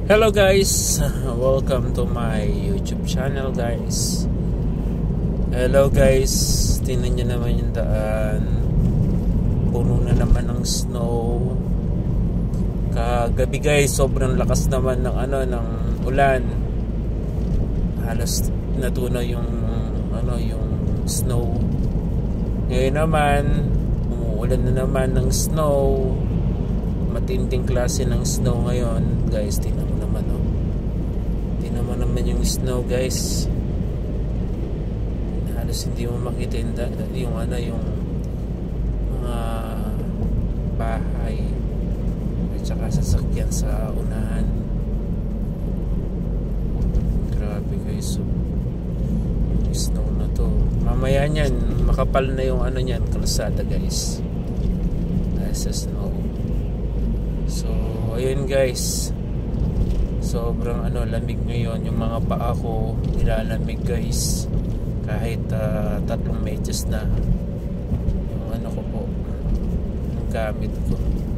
Hello guys, welcome to my YouTube channel guys. Hello guys, tingnan nyo naman yung daan. Puno na naman ng snow. Kagabi guys, sobrang lakas naman ng ng ulan. Halos natunaw yung yung snow. Ngayon naman, umuulan na naman ng snow. Matinding klase ng snow ngayon guys. Tingnan mo naman tingnan mo naman yung snow guys. Halos hindi mo makita yung mga bahay at saka sasakyan sa unahan. Grabe guys, yung snow na to. Mamaya niyan makapal na yung niyan kalsada guys dahil sa snow. So ayun guys, sobrang lamig ngayon. Yung mga paa ko nilalamig guys, kahit 3 medyas na yung ko po, yung gamit ko.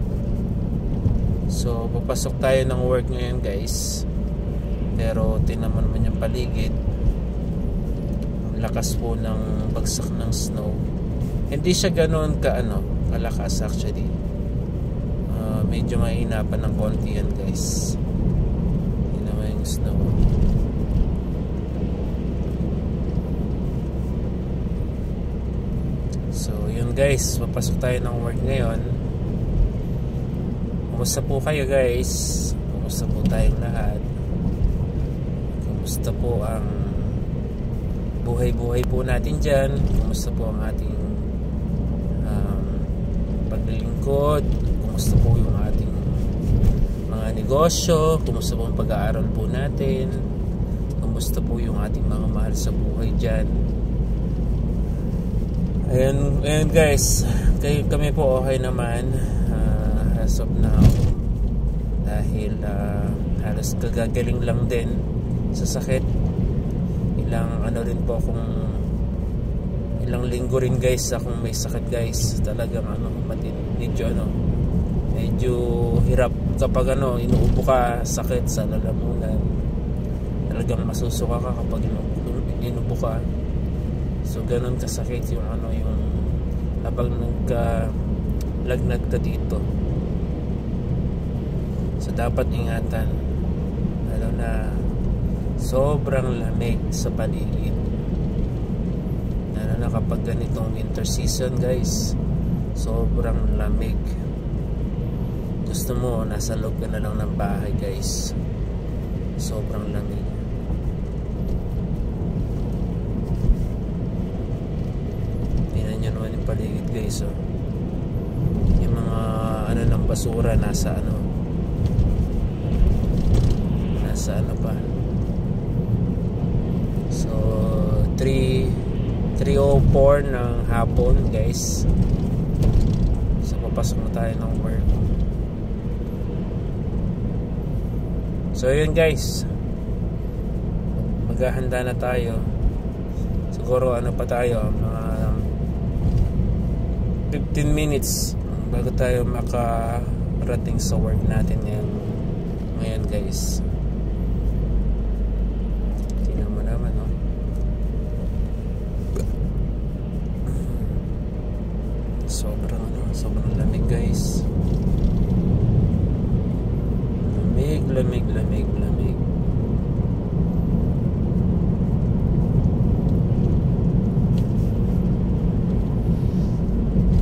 So papasok tayo ng work ngayon guys, pero tingnan mo naman yung paligid. Ang lakas po ng bagsak ng snow. Hindi siya ganoon kalakas actually. Medyo mahina pa ng konti yan guys. Yun naman yung snow. So yun guys, papasok tayo ng work ngayon. Kumusta po kayo guys? Kumusta po tayong lahat? Kumusta po ang buhay-buhay po natin dyan? Kumusta po ang ating paglilingkod? Kumusta po yung ating mga negosyo? Kumusta po ang pag-aaral po natin? Kumusta po yung ating mga mahal sa buhay dyan? Ayan guys, kami po okay naman as of now, dahil halos kagagaling lang din sa sakit. Ilang linggo rin guys akong may sakit guys. Talagang medyo hirap kapag inuubo ka, sakit sa lalamunan. Talagang masusuka ka kapag inuubo ka. So ganun kasakit yung habang naglagnat ka dito. So dapat ingatan, lalo na sobrang lamig sa paligid, lalo na kapag ganitong winter season guys. Sobrang lamig. Gusto mo nasa loob ka na lang ng bahay guys. Sobrang lamig. Tingnan nyo naman yung paligid guys. Yung mga ng basura nasa pa. So 3:04 ng hapon guys. So papasok na tayo ng work. So yun guys, maghahanda na tayo. Siguro pa tayo, mga 15 minutes bago tayo makarating sa work natin ngayon guys. Tingnan mo naman sobrang lamig guys. Lamig.